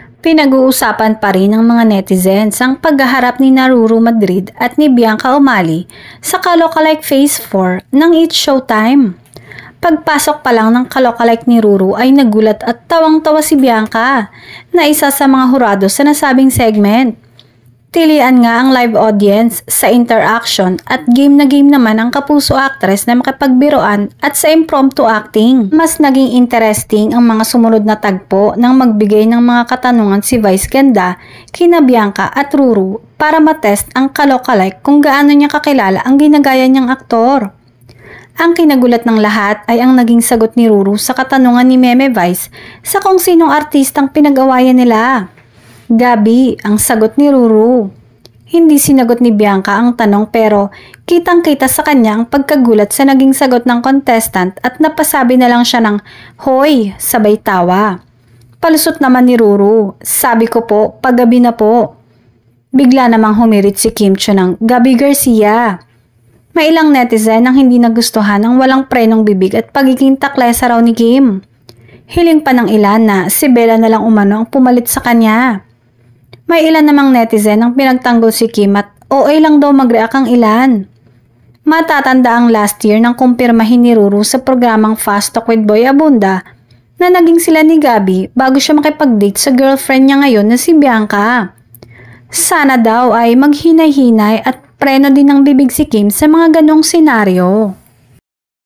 Pinag-uusapan pa rin ng mga netizens ang paghaharap ni Naruru Madrid at ni Bianca Umali sa Kalokalike Phase 4 ng It's Showtime. Pagpasok pa lang ng Kalokalike ni Ruru ay nagulat at tawang-tawa si Bianca na isa sa mga hurado sa nasabing segment. Tilian nga ang live audience sa interaction at game na game naman ang kapuso actress na makipagbiroan at sa impromptu acting. Mas naging interesting ang mga sumunod na tagpo nang magbigay ng mga katanungan si Vice Ganda kina Bianca at Ruru para matest ang Kalokalike kung gaano niya kakilala ang ginagaya niyang aktor. Ang kinagulat ng lahat ay ang naging sagot ni Ruru sa katanungan ni Meme Vice sa kung sinong artistang pinag-awayan nila. Gabi ang sagot ni Ruru. Hindi sinagot ni Bianca ang tanong pero kitang-kita sa kanya ang pagkagulat sa naging sagot ng contestant at napasabi na lang siya ng "Hoy!" sabay tawa. Palusot naman ni Ruru, "Sabi ko po, paggabi na po." Bigla namang humirit si Kim Cho ng "Gabi Garcia." May ilang netizen ang hindi nagustuhan ang walang prenong bibig at pagiging taklesa raw ni Kim. Hiling pa ng ilan na si Bella na lang umano ang pumalit sa kanya. May ilan namang netizen ang pinagtanggol si Kim at OA lang daw mag-react ang ilan. Matatanda ang last year nang kumpirmahin ni Ruru sa programang Fast Talk with Boy Abunda na naging sila ni Gabi bago siya makipag-date sa girlfriend niya ngayon na si Bianca. Sana daw ay maghinay-hinay at preno din ng bibig si Kim sa mga ganong senaryo.